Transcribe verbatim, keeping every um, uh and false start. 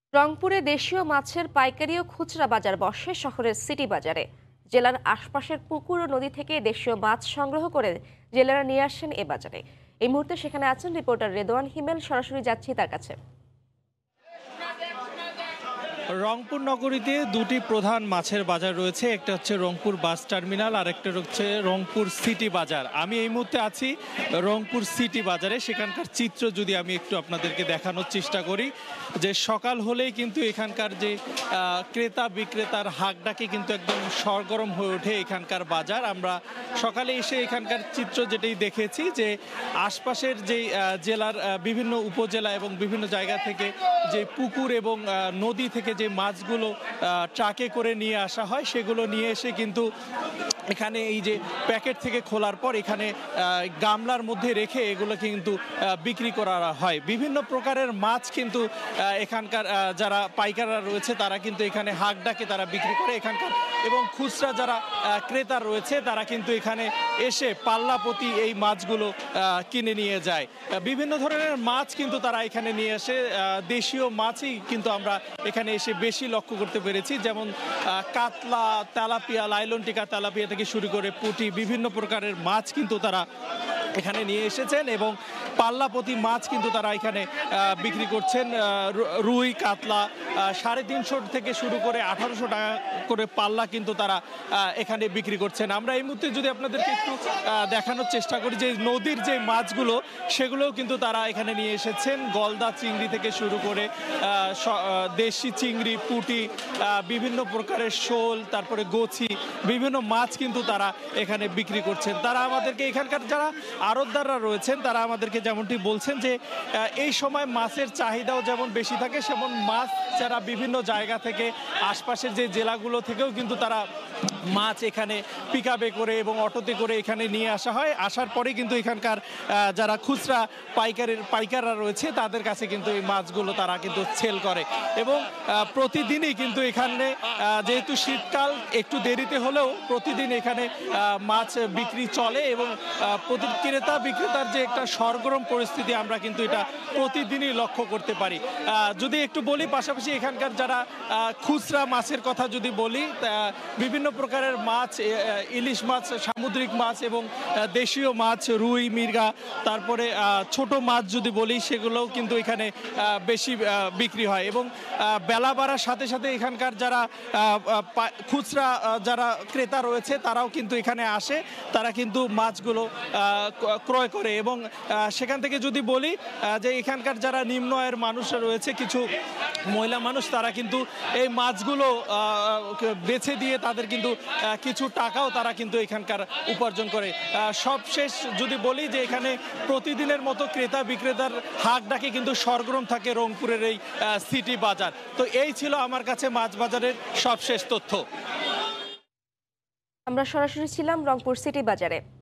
রংপুরে দেশীয় মাছের পাইকারি ও খুচরা বাজার বসে শহরের সিটি বাজারে। জেলার আশপাশের পুকুর ও নদী থেকে দেশীয় মাছ সংগ্রহ করে জেলেরা নিয়ে আসেন এ বাজারে। এই মুহূর্তে সেখানে আছেন রিপোর্টার রেদওয়ান হিমেল। সরাসরি যাচ্ছি তার কাছে। রংপুর নগরীতে দুটি প্রধান মাছের বাজার রয়েছে, একটা হচ্ছে রংপুর বাস টার্মিনাল আর একটা হচ্ছে রংপুর সিটি বাজার। আমি এই মুহূর্তে আছি রংপুর সিটি বাজারে। সেখানকার চিত্র যদি আমি একটু আপনাদেরকে দেখানোর চেষ্টা করি, যে সকাল হলেই কিন্তু এখানকার যে ক্রেতা বিক্রেতার হাঁকডাকে কিন্তু একদম সরগরম হয়ে ওঠে এখানকার বাজার। আমরা সকালে এসে এখানকার চিত্র যেটাই দেখেছি, যে আশপাশের যে জেলার বিভিন্ন উপজেলা এবং বিভিন্ন জায়গা থেকে যে পুকুর এবং নদী থেকে যে মাছগুলো ট্রাকে করে নিয়ে আসা হয়, সেগুলো নিয়ে এসে কিন্তু এখানে এই যে প্যাকেট থেকে খোলার পর এখানে গামলার মধ্যে রেখে এগুলো কিন্তু বিক্রি করা হয়। বিভিন্ন প্রকারের মাছ কিন্তু এখানকার যারা পাইকাররা রয়েছে তারা কিন্তু এখানে হাঁক ডাকে তারা বিক্রি করে এখানকার, এবং খুচরা যারা ক্রেতা রয়েছে তারা কিন্তু এখানে এসে পাল্লা প্রতি এই মাছগুলো কিনে নিয়ে যায়। বিভিন্ন ধরনের মাছ কিন্তু তারা এখানে নিয়ে আসে। দেশীয় মাছই কিন্তু আমরা এখানে এসে বেশি লক্ষ্য করতে পেরেছি, যেমন কাতলা, তেলাপিয়া, লাইলনটিকা তেলাপিয়া থেকে শুরু করে পুঁটি, বিভিন্ন প্রকারের মাছ কিন্তু তারা এখানে নিয়ে এসেছেন, এবং পাল্লাপতি মাছ কিন্তু তারা এখানে বিক্রি করছেন। রুই, কাতলা সাড়ে তিনশো থেকে শুরু করে আঠারোশো টাকা করে পাল্লা কিন্তু তারা এখানে বিক্রি করছেন। আমরা এই মুহূর্তে যদি আপনাদেরকে একটু দেখানোর চেষ্টা করি, যে নদীর যে মাছগুলো সেগুলোও কিন্তু তারা এখানে নিয়ে এসেছেন। গলদা চিংড়ি থেকে শুরু করে দেশি চিংড়ি, পুঁটি, বিভিন্ন প্রকারের শোল, তারপরে গোছি, বিভিন্ন মাছ কিন্তু তারা এখানে বিক্রি করছেন। তারা আমাদেরকে এখানকার যারা আড়তদাররা রয়েছেন তারা আমাদেরকে যেমনটি বলছেন, যে এই সময় মাছের চাহিদাও যেমন বেশি থাকে, সেমন মাছ যারা বিভিন্ন জায়গা থেকে আশপাশের যে জেলাগুলো থেকেও কিন্তু তারা মাছ এখানে পিকআপে করে এবং অটোতে করে এখানে নিয়ে আসা হয়। আসার পরে কিন্তু এখানকার যারা খুচরা পাইকারের পাইকাররা রয়েছে তাদের কাছে কিন্তু এই মাছগুলো তারা কিন্তু সেল করে, এবং প্রতিদিনই কিন্তু এখানে যেহেতু শীতকাল একটু দেরিতে হলেও প্রতিদিন এখানে মাছ বিক্রি চলে, এবং প্রতি ক্রেতা বিক্রেতার যে একটা সরগরম পরিস্থিতি আমরা কিন্তু এটা প্রতিদিনই লক্ষ্য করতে পারি। যদি একটু বলি, পাশাপাশি এখানকার যারা খুচরা মাছের কথা যদি বলি, বিভিন্ন প্রকারের মাছ, ইলিশ মাছ, সামুদ্রিক মাছ এবং দেশীয় মাছ, রুই, মৃগা, তারপরে ছোট মাছ যদি বলি, সেগুলোও কিন্তু এখানে বেশি বিক্রি হয়। এবং বেলা বাড়ার সাথে সাথে এখানকার যারা খুচরা যারা ক্রেতা রয়েছে তারাও কিন্তু এখানে আসে, তারা কিন্তু মাছগুলো ক্রয় করে। এবং সেখান থেকে যদি বলি, যে এখানকার যারা নিম্ন আয়ের মানুষরা রয়েছে, কিছু মহিলা মানুষ, তারা কিন্তু এই মাছগুলো বেছে দিয়ে তাদের কিন্তু কিছু টাকাও তারা কিন্তু এখানকার উপার্জন করে। সবশেষ যদি বলি, যে এখানে প্রতিদিনের মতো ক্রেতা বিক্রেতার হাঁক ডাকে কিন্তু সরগরম থাকে রংপুরের এই সিটি বাজার। তো এই ছিল আমার কাছে মাছ বাজারের সবশেষ তথ্য। আমরা সরাসরি ছিলাম রংপুর সিটি বাজারে।